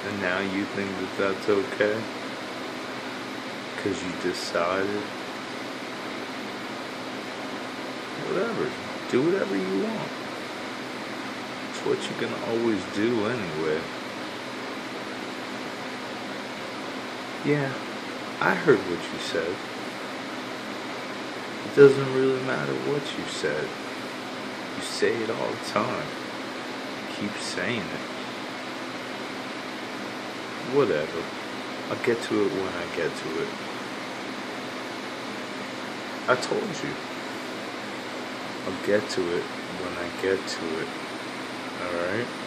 And now you think that that's okay? Because you decided? Whatever. Do whatever you want. It's what you can always do anyway. Yeah, I heard what you said. It doesn't really matter what you said. You say it all the time. Keep saying it. Whatever. I'll get to it when I get to it. I told you. I'll get to it when I get to it. Alright?